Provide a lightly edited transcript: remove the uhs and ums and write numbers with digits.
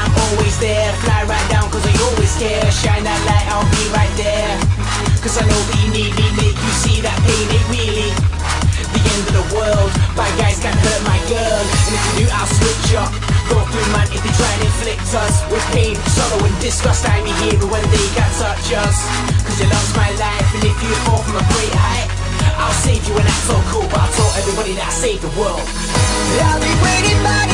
I'm always there. Fly right down cause I always care. Shine that light, I'll be right there. Cause I know that you need me. Make you see that pain ain't really the end of the world. Bad guys can't hurt my girl. And if you do, I'll switch up. Go through man if they try and inflict us with pain, sorrow and disgust. I'm here when they can't touch us. Cause your love's my life. And if you fall from a great height, I'll save you and that's so cool. But I'll tell everybody that I saved the world. I'll be waiting by the